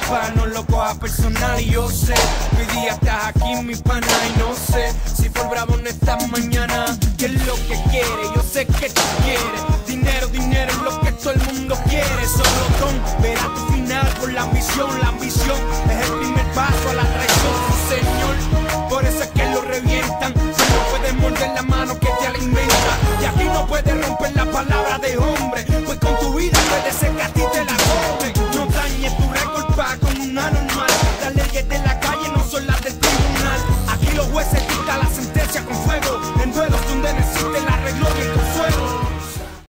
sepa, no lo cojas personal. Y yo sé que hoy día estás aquí, mi pana, y no sé si por bravo no estás mañana. ¿Qué es lo que quieres? Yo sé que tú quieres dinero, dinero es lo que todo el mundo quiere. Solo con verás tu final por la ambición. La ambición es el primer paso a la traición, señor.